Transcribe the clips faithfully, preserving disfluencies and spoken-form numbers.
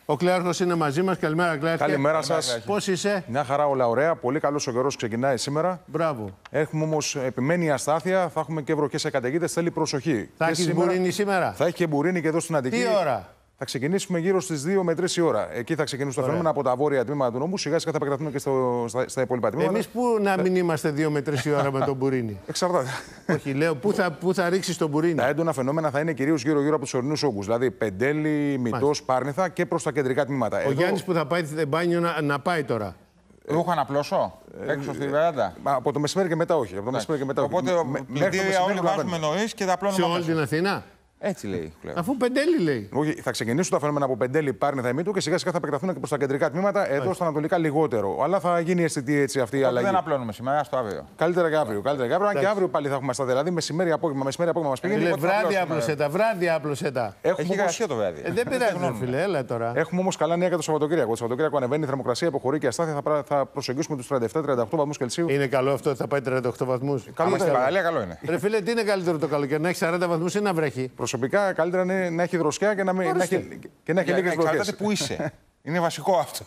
Ο Κλέαρχος είναι μαζί μας. Καλημέρα, Κλέαρχε. Καλημέρα σας. Πώς είσαι? Μια χαρά, όλα ωραία. Πολύ καλός ο καιρός ξεκινάει σήμερα. Μπράβο. Έχουμε όμως επιμένει η αστάθεια. Θα έχουμε και βροχές σε καταιγίδες. Θέλει προσοχή. Θα έχει μπουρίνι σήμερα? Θα έχει και μπουρίνι και εδώ στην Αττική. Τι ώρα? Θα ξεκινήσουμε γύρω στις δύο με τρεις η ώρα. Εκεί θα ξεκινήσουν τα φαινόμενα από τα βόρεια τμήματα του νόμου. Σιγά σιγά θα επεκταθούν και στο, στα, στα υπόλοιπα τμήματα. Εμείς πού να μην είμαστε δύο με τρεις η ώρα με τον μπουρίνι? Εξαρτάται. Όχι, λέω, πού θα, πού θα ρίξει τον μπουρίνι? Τα έντονα φαινόμενα θα είναι κυρίως γύρω-γύρω από τους ορεινούς όγκους. Δηλαδή Πεντέλη, Μητός, Πάρνηθα και προς τα κεντρικά τμήματα. Ο Εδώ... Γιάννης που θα πάει μπάνιο να, να πάει τώρα. Ρούχα να πλώσω έξω στη βεράντα. Από το μεσημέρι και μετά όχι. Από το μεσημέρι και μετά όχι. Οπότε πλυντήρια όλοι βάζουμε νωρίς και τα πλώνουμε. Σε όλη την Αθήνα. Έτσι λέει. Αφού Πεντέλη λέει. Όχι, θα ξεκινήσουν τα φαινόμενα από Πεντέλη, Πάρνηθα, Ημίτου και σιγά σιγά θα επεκταθούν και προς τα κεντρικά τμήματα. Εδώ όχι. Στα ανατολικά λιγότερο. Αλλά θα γίνει αισθητή έτσι αυτή η αλλαγή. Δεν απλώνουμε σήμερα, στο αύριο. Καλύτερα και αύριο. Καλύτερα και αύριο. Αν και αύριο πάλι θα έχουμε σταθερά. Δηλαδή μεσημέρι απόγευμα, μεσημέρι απόγευμα μας πηγαίνει. Βράδυ άπλωσε τα, βράδυ άπλωσε τα. Έχει γρασία το βράδυ. Ε, δεν πειράζει, φίλε, έλα τώρα. Έχουμε όμως καλά νέα για το Σαββατοκύριακο. Το Σαββατοκύριακο ανεβαίνει η θερμοκρασία, αποχωρεί και αστάθεια. Θα, θα προσεγγίσουμε τους τριάντα επτά τριάντα οκτώ βαθμούς Κελσίου. Είναι καλό αυτό ότι θα πάει τριάντα οκτώ βαθμούς. Καλό είναι. Παραλία, καλό είναι. Ρε φίλε, τι είναι καλύτερο το καλοκαίρι, να έχει σαράντα βαθμούς ή να βρέχει? Προσωπικά καλύτερα είναι να έχει δροσιά και να, μην, να έχει, και να έχει λίγες βροχές. Εξαρτάται που είσαι. Είναι βασικό αυτό.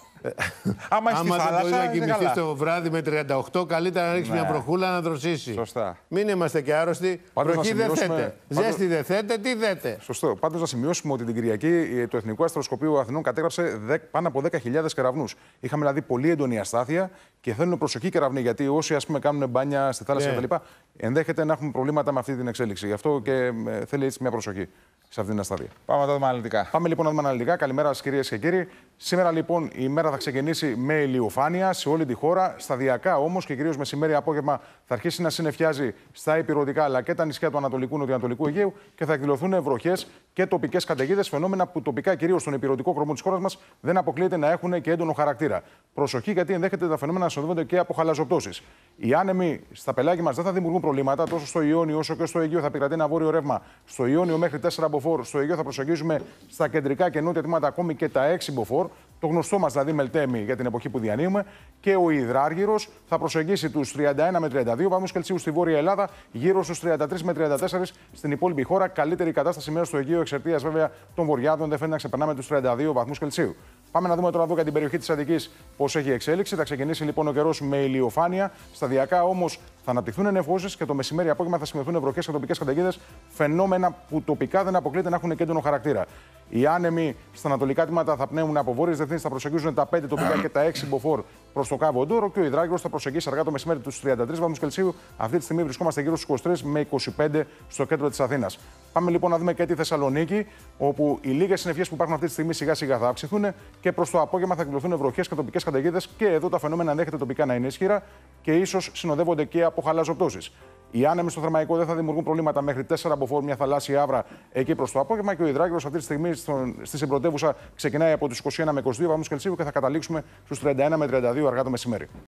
Άμα είσαι στη θάλασσα, να κοιμηθεί το βράδυ με τριάντα οκτώ, καλύτερα να ρίξει ναι. μια βροχούλα να δροσίσει. Σωστά. Μην είμαστε και άρρωστοι. Πάντως βροχή δεν σημειώσουμε... θέτε. Πάντως... Ζέστη δεν θέτε, τι θέτε. Σωστό. Πάντως να σημειώσουμε ότι την Κυριακή το Εθνικό Αστροσκοπείο Αθηνών κατέγραψε πάνω από δέκα χιλιάδες κεραυνούς. Είχαμε δηλαδή πολύ έντονη αστάθεια και θέλουν προσοχή κεραυνοί. Γιατί όσοι ας πούμε, κάνουν μπάνια στη θάλασσα yeah. κτλ. Ενδέχεται να έχουμε προβλήματα με αυτή την εξέλιξη. Γι' αυτό και θέλει έτσι μια προσοχή σε αυτή την αστάθεια. Πάμε να το δούμε αναλυτικά. Πάμε λοιπόν να δούμε αναλυτικά. Καλημέρα σας κυρίες και κύριοι. Σήμερα λοιπόν η μέρα θα ξεκινήσει με ηλιοφάνεια σε όλη τη χώρα. Σταδιακά όμως και κυρίως μεσημέρι απόγευμα θα αρχίσει να συννεφιάζει στα ηπειρωτικά αλλά και τα νησιά του Ανατολικού Νοτιοανατολικού Αιγαίου και θα εκδηλωθούν βροχές και τοπικές καταιγίδες. Φαινόμενα που τοπικά κυρίως στον ηπειρωτικό κορμό της χώρας μας δεν αποκλείεται να έχουν και έντονο χαρακτήρα. Προσοχή γιατί ενδέχεται τα φαινόμενα να συνοδεύονται και από χαλαζοπτώσεις. Οι άνεμοι στα πελάγια μας δεν θα δημιουργούν προβλήματα τόσο στο Ιόνιο όσο και στο Αιγαίο. Θα επικρατεί ένα βόρειο ρεύμα στο Ιόνιο μέχρι τέσσερα μποφόρ. Στο Αιγαίο θα προσεγγίζουμε στα κεντρικά και νότια τμήματα ακόμη και τα έξι μποφόρ. Το γνωστό μας δηλαδή Μελτέμι για την εποχή που διανύουμε. Και ο υδράργυρος θα προσεγγίσει τους τριάντα ένα με τριάντα δύο βαθμούς Κελσίου στη Βόρεια Ελλάδα, γύρω στους τριάντα τρία με τριάντα τέσσερα στην υπόλοιπη χώρα. Καλύτερη κατάσταση μέσα στο Αιγαίο εξαιτίας βέβαια των βορειάδων. Δεν φαίνεται να ξεπερνάμε τους τριάντα δύο βαθμούς Κελσίου. Πάμε να δούμε τώρα εδώ για την περιοχή της Αττικής πώς έχει εξέλιξη. Θα ξεκινήσει λοιπόν ο καιρός με ηλιοφάνεια. Σταδιακά όμως θα αναπτυχθούν νεφώσεις και το μεσημέρι απόγευμα θα σημειωθούν βροχές και τοπικές καταιγίδες. Φαινόμενα που τοπικά δεν αποκλείεται να έχουν και έντονο χαρακτήρα. Οι άνεμοι στα ανατολικά τμήματα θα πνέουν από βόρειες διευθύνσεις, θα προσεγγίζουν τα πέντε τοπικά και τα έξι μποφόρ προς το Κάβο Ντόρο και ο υδράργυρος θα προσεγγίσει αργά το μεσημέρι τους τριάντα τρεις βαθμούς Κελσίου. Αυτή τη στιγμή βρισκόμαστε γύρω στους είκοσι τρεις με είκοσι πέντε στο κέντρο της Αθήνας. Πάμε λοιπόν να δούμε και τη Θεσσαλονίκη, όπου οι λίγες συννεφιές που υπάρχουν αυτή τη στιγμή σιγά σιγά θα αυξηθούν και προς το απόγευμα θα εκδηλωθούν βροχές και τοπικές καταιγίδες και εδώ τα φαινόμενα ενδέχεται τοπικά να είναι ισχυρά και ίσως συνοδεύονται και από χαλαζοπτώσεις. Οι άνεμοι στο θερμαϊκό δεν θα δημιουργούν προβλήματα μέχρι τέσσερα μποφόρ, μια θαλάσσια άβρα εκεί προς το απόγευμα και ο υδράργυρος αυτή τη στιγμή στη συμπρωτεύουσα ξεκινάει από τους είκοσι ένα με είκοσι δύο βαθμούς Κελσίου και θα καταλήξουμε στους τριάντα ένα με τριάντα δύο αργά το μεσημέρι.